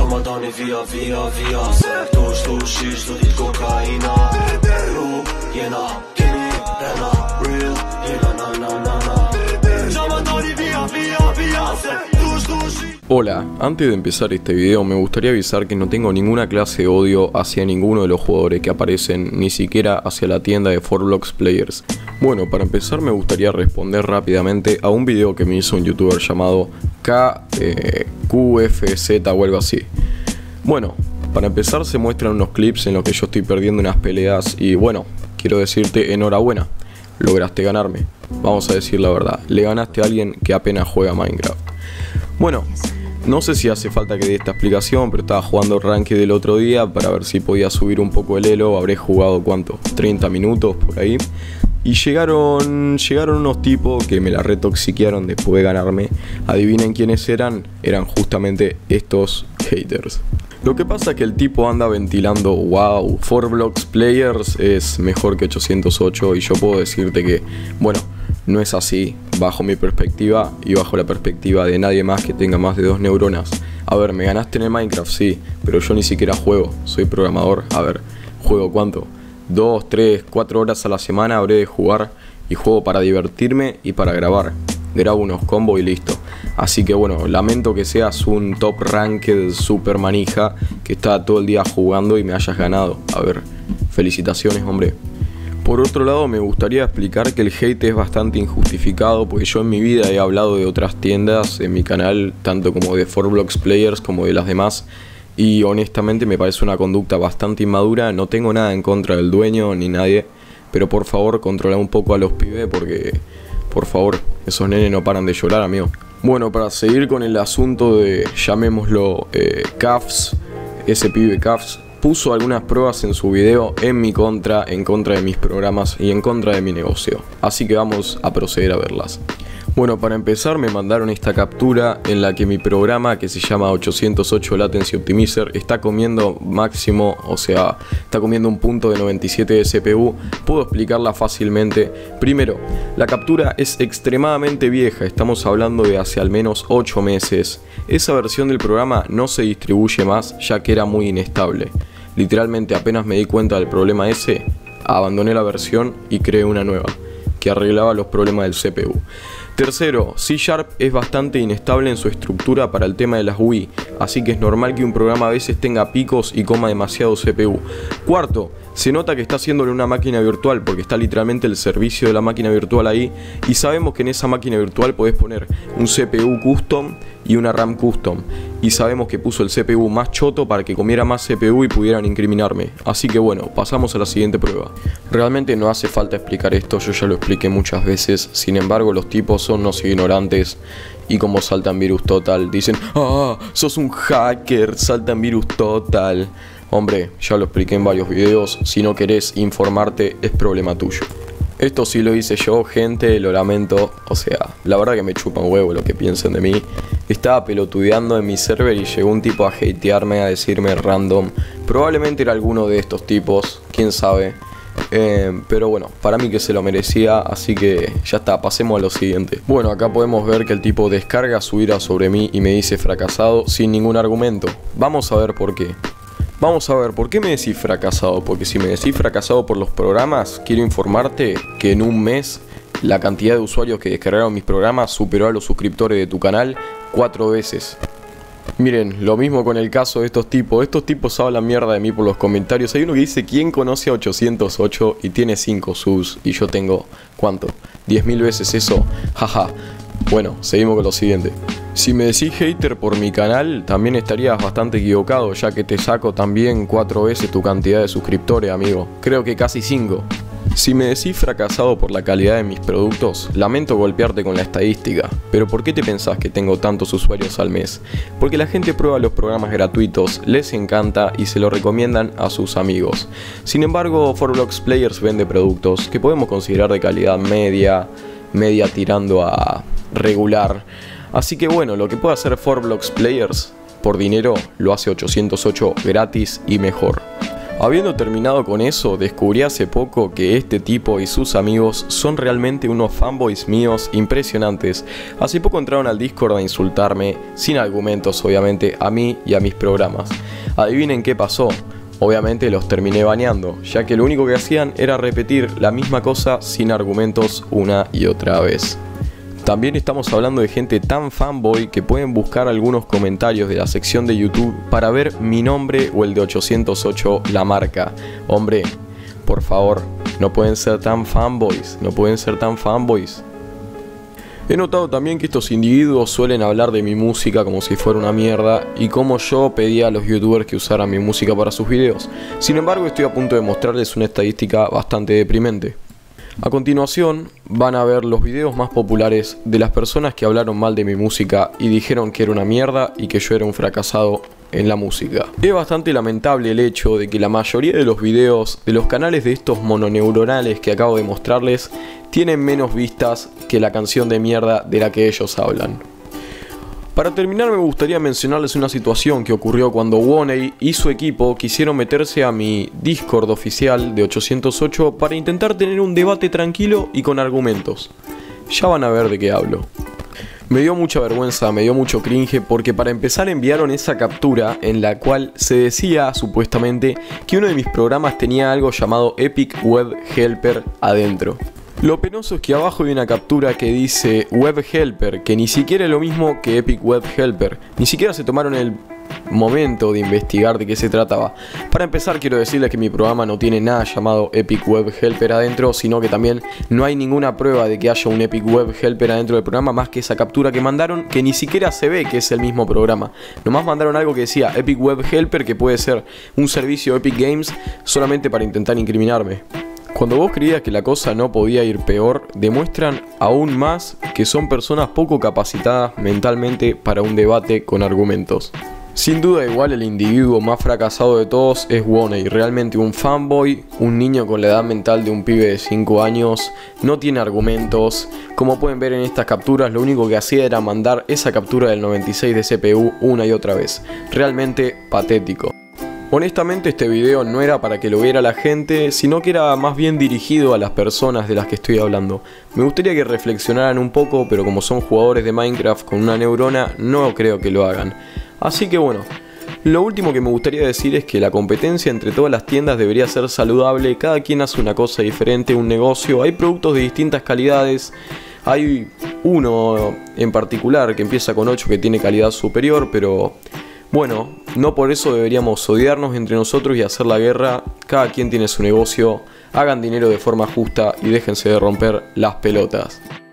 Ramazani via Se tu shish do dit kokaina Ru, jena, kini, rena, real Jena na Ramazani via Se tu shish. Hola, antes de empezar este video me gustaría avisar que no tengo ninguna clase de odio hacia ninguno de los jugadores que aparecen, ni siquiera hacia la tienda de 4Blocks Players. Bueno, para empezar me gustaría responder rápidamente a un video que me hizo un youtuber llamado QFZ o algo así. Bueno, para empezar se muestran unos clips en los que yo estoy perdiendo unas peleas y bueno, quiero decirte enhorabuena, lograste ganarme. Vamos a decir la verdad, le ganaste a alguien que apenas juega Minecraft. Bueno, no sé si hace falta que dé esta explicación, pero estaba jugando Ranked el otro día para ver si podía subir un poco el elo. Habré jugado, ¿cuánto? 30 minutos por ahí. Y llegaron unos tipos que me la retoxiquearon después de ganarme. Adivinen quiénes eran. Eran justamente estos haters. Lo que pasa es que el tipo anda ventilando, wow, 4Blocks Players es mejor que 808. Y yo puedo decirte que, bueno, no es así, bajo mi perspectiva y bajo la perspectiva de nadie más que tenga más de 2 neuronas. A ver, me ganaste en el Minecraft, sí, pero yo ni siquiera juego, soy programador. A ver, ¿juego cuánto? 2, 3, 4 horas a la semana habré de jugar y juego para divertirme y para grabar. Grabo unos combos y listo. Así que bueno, lamento que seas un top ranked super manija que está todo el día jugando y me hayas ganado. A ver, felicitaciones, hombre. Por otro lado, me gustaría explicar que el hate es bastante injustificado, porque yo en mi vida he hablado de otras tiendas en mi canal, tanto como de 4Blocks Players como de las demás, y honestamente me parece una conducta bastante inmadura. No tengo nada en contra del dueño ni nadie, pero por favor controla un poco a los pibes porque, por favor, esos nenes no paran de llorar, amigo. Bueno, para seguir con el asunto de, llamémoslo, Cafs, ese pibe Cafs puso algunas pruebas en su video en mi contra, en contra de mis programas y en contra de mi negocio. Así que vamos a proceder a verlas. Bueno, para empezar me mandaron esta captura en la que mi programa, que se llama 808 Latency Optimizer, está comiendo máximo, o sea, está comiendo un punto de 97 de CPU. Puedo explicarla fácilmente. Primero, la captura es extremadamente vieja, estamos hablando de hace al menos 8 meses. Esa versión del programa no se distribuye más ya que era muy inestable. Literalmente apenas me di cuenta del problema ese, abandoné la versión y creé una nueva, que arreglaba los problemas del CPU. Tercero, C# es bastante inestable en su estructura para el tema de las UI, así que es normal que un programa a veces tenga picos y coma demasiado CPU. Cuarto, se nota que está haciéndole una máquina virtual porque está literalmente el servicio de la máquina virtual ahí, y sabemos que en esa máquina virtual podés poner un CPU custom y una RAM custom, y sabemos que puso el CPU más choto para que comiera más CPU y pudieran incriminarme. Así que bueno, pasamos a la siguiente prueba. Realmente no hace falta explicar esto, yo ya lo expliqué muchas veces. Sin embargo, los tipos son unos ignorantes y como saltan virus total dicen: ah, sos un hacker, saltan virus total. Hombre, ya lo expliqué en varios videos, si no querés informarte es problema tuyo. Esto sí lo hice yo, gente, lo lamento, o sea, la verdad que me chupa un huevo lo que piensen de mí. Estaba pelotudeando en mi server y llegó un tipo a hatearme, a decirme random. Probablemente era alguno de estos tipos, quién sabe. Pero bueno, para mí que se lo merecía, así que ya está, pasemos a lo siguiente. Bueno, acá podemos ver que el tipo descarga su ira sobre mí y me dice fracasado sin ningún argumento. Vamos a ver por qué. Vamos a ver, ¿por qué me decís fracasado? Porque si me decís fracasado por los programas, quiero informarte que en un mes la cantidad de usuarios que descargaron mis programas superó a los suscriptores de tu canal 4 veces. Miren, lo mismo con el caso de estos tipos. Estos tipos hablan mierda de mí por los comentarios. Hay uno que dice: ¿quién conoce a 808? Y tiene 5 subs. Y yo tengo, ¿cuánto? 10.000 veces eso. Jaja. Bueno, seguimos con lo siguiente. Si me decís hater por mi canal, también estarías bastante equivocado, ya que te saco también 4 veces tu cantidad de suscriptores, amigo. Creo que casi 5. Si me decís fracasado por la calidad de mis productos, lamento golpearte con la estadística, pero ¿por qué te pensás que tengo tantos usuarios al mes? Porque la gente prueba los programas gratuitos, les encanta y se lo recomiendan a sus amigos. Sin embargo, 4Blocks Players vende productos que podemos considerar de calidad media tirando a regular. Así que bueno, lo que puede hacer 4Blocks Players por dinero, lo hace 808 gratis y mejor. Habiendo terminado con eso, descubrí hace poco que este tipo y sus amigos son realmente unos fanboys míos impresionantes. Hace poco entraron al Discord a insultarme, sin argumentos obviamente, a mí y a mis programas. Adivinen qué pasó. Obviamente los terminé baneando, ya que lo único que hacían era repetir la misma cosa sin argumentos una y otra vez. También estamos hablando de gente tan fanboy que pueden buscar algunos comentarios de la sección de YouTube para ver mi nombre o el de 808 la marca. Hombre, por favor, no pueden ser tan fanboys, no pueden ser tan fanboys. He notado también que estos individuos suelen hablar de mi música como si fuera una mierda y como yo pedía a los youtubers que usaran mi música para sus videos. Sin embargo, estoy a punto de mostrarles una estadística bastante deprimente. A continuación van a ver los videos más populares de las personas que hablaron mal de mi música y dijeron que era una mierda y que yo era un fracasado en la música. Es bastante lamentable el hecho de que la mayoría de los videos de los canales de estos mononeuronales que acabo de mostrarles tienen menos vistas que la canción de mierda de la que ellos hablan. Para terminar, me gustaría mencionarles una situación que ocurrió cuando Woney y su equipo quisieron meterse a mi Discord oficial de 808 para intentar tener un debate tranquilo y con argumentos. Ya van a ver de qué hablo. Me dio mucha vergüenza, me dio mucho cringe porque para empezar enviaron esa captura en la cual se decía supuestamente que uno de mis programas tenía algo llamado Epic Web Helper adentro. Lo penoso es que abajo hay una captura que dice Web Helper, que ni siquiera es lo mismo que Epic Web Helper. Ni siquiera se tomaron el momento de investigar de qué se trataba. Para empezar, quiero decirles que mi programa no tiene nada llamado Epic Web Helper adentro, sino que también no hay ninguna prueba de que haya un Epic Web Helper adentro del programa, más que esa captura que mandaron, que ni siquiera se ve que es el mismo programa. Nomás mandaron algo que decía Epic Web Helper, que puede ser un servicio Epic Games, solamente para intentar incriminarme. Cuando vos creías que la cosa no podía ir peor, demuestran aún más que son personas poco capacitadas mentalmente para un debate con argumentos. Sin duda igual el individuo más fracasado de todos es Woney, realmente un fanboy, un niño con la edad mental de un pibe de 5 años, no tiene argumentos. Como pueden ver en estas capturas, lo único que hacía era mandar esa captura del 96 de CPU una y otra vez. Realmente patético. Honestamente este video no era para que lo viera la gente, sino que era más bien dirigido a las personas de las que estoy hablando. Me gustaría que reflexionaran un poco, pero como son jugadores de Minecraft con una neurona, no creo que lo hagan. Así que bueno, lo último que me gustaría decir es que la competencia entre todas las tiendas debería ser saludable, cada quien hace una cosa diferente, un negocio, hay productos de distintas calidades. Hay uno en particular que empieza con 8 que tiene calidad superior, pero bueno, no por eso deberíamos odiarnos entre nosotros y hacer la guerra. Cada quien tiene su negocio, hagan dinero de forma justa y déjense de romper las pelotas.